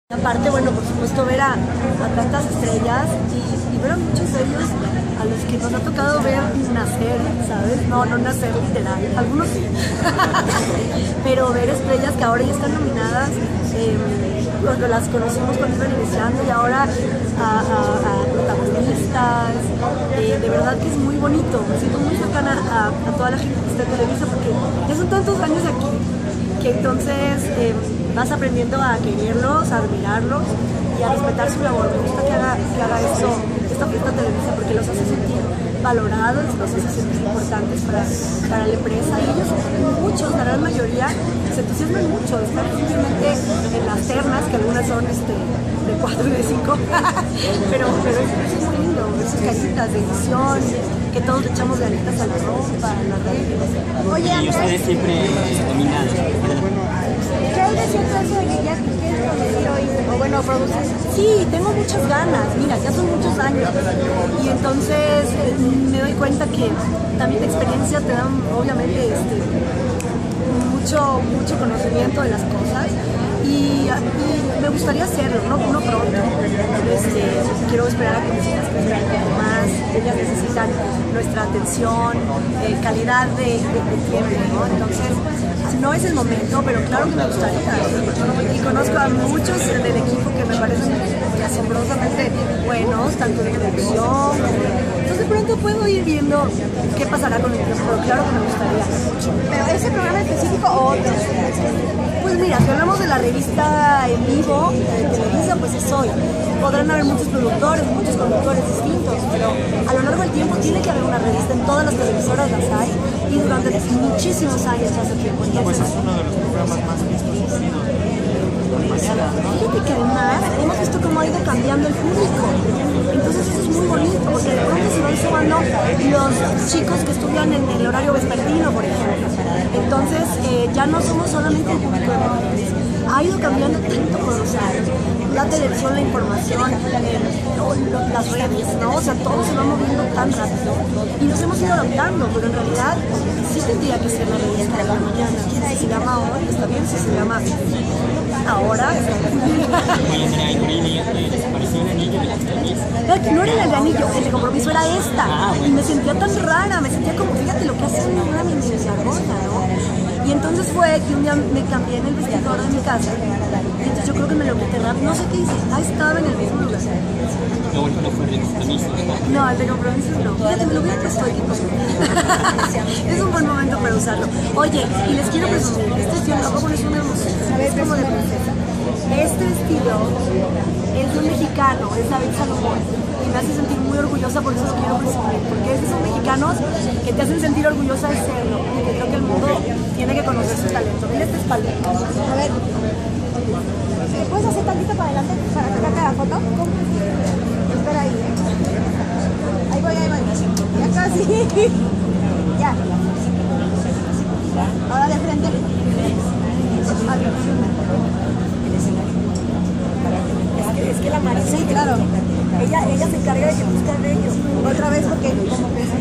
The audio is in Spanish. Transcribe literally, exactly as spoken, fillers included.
Aparte, bueno, por supuesto ver a, a tantas estrellas y, y ver a muchos de ellos a los que nos ha tocado ver nacer, ¿sabes? No, no nacer literal, algunos sí. Pero ver estrellas que ahora ya están nominadas, eh, cuando las conocimos cuando iban iniciando y ahora a, a, a protagonistas, eh, de verdad que es muy bonito. Me siento muy cercana a, a toda la gente que está en Televisa porque ya son tantos años aquí que entonces eh, vas aprendiendo a quererlos, a admirarlos y a respetar su labor. Me gusta que haga, que haga eso, esta fiesta Televisa, porque los hace sentir valorados, los hace sentir importantes para, para la empresa. Y ellos, muchos, la gran mayoría, se entusiasman mucho, están simplemente en las ternas, que algunas son este, de cuatro y de cinco, pero, pero eso es muy lindo, ver sus casitas de edición, que todos le echamos ganitas a la ropa, a las redes. Oye, y ustedes siempre dominados. ¿Qué hay de cierto eso de que ya quieres producir hoy? O bueno, produces. Sí, tengo muchas ganas, mira, ya son muchos años. Y entonces eh, me doy cuenta que también la experiencia te da, obviamente, este, mucho, mucho conocimiento de las cosas. Y, y me gustaría hacerlo, no, no pronto. Este, quiero esperar a que mis hijas crezcan un poco más. Ellas necesitan nuestra atención, eh, calidad de, de, de tiempo, ¿no? Entonces, no es el momento, pero claro que me gustaría. Y conozco a muchos del equipo que me parecen asombrosamente buenos, tanto de producción. Entonces de pronto puedo ir viendo qué pasará con el tiempo, pero claro que me gustaría. ¿Pero ese programa específico o otro? Pues mira, si hablamos de la revista en vivo de Televisa, pues es hoy. Podrán haber muchos productores, muchos conductores distintos, pero a lo largo del tiempo tiene que haber una revista, en todas las televisoras las hay, y durante muchísimos años hace tiempo. Pues es uno de los programas más vistos que ha sido de mañana, ¿no? Fíjate que además hemos visto cómo ha ido cambiando el público. Entonces eso es muy bonito, porque de pronto se van sumando los chicos que estudian en el horario vespertino, por ejemplo. Entonces eh, ya no somos solamente el público de mujeres. Ha ido cambiando tanto con los años. La televisión, la información, eh, las redes, ¿no? O sea, todo se va moviendo tan rápido. Y nos hemos ido adaptando, pero en realidad sí tendría que ser la revista de la mañana. Si se llama hoy, está bien. Si se llama ahora, está bien. Oye, Andrea, y Corina, desapareció el anillo de compromiso. No era el anillo, el de compromiso era esta. Ah, bueno. Y me sentía tan rara, me sentía como, fíjate lo que hace una mini sargona, ¿no? Y entonces fue que un día me cambié en el vestidor de mi casa. Y entonces yo creo que me lo quité rápido. No sé qué hice. Ah, estaba en el mismo lugar. Lo bueno no fue el de compromiso, ¿verdad? No, el de compromisos no. Fíjate, me lo hubiera puesto aquí. Es un buen momento para usarlo. Oye, y les quiero presumir, este vestido tampoco es una emoción. Es como de princesa. Este vestido es de un mexicano, es David Salomón. Y me hace sentir muy orgullosa, por eso los quiero presumir. Porque esos son mexicanos que te hacen sentir orgullosa de serlo. Y que creo que el mundo tiene que conocer su talento. Mira esta espalda. A ver. ¿Puedes hacer tantito para adelante para sacarte la foto? Espera ahí, ¿eh? Ahí voy, ahí voy. Ya casi. Ya. Ahora de frente. Es que, es que la Marisa, sí, claro. Ella, ella se encarga de que busquen ellos. Otra vez porque como que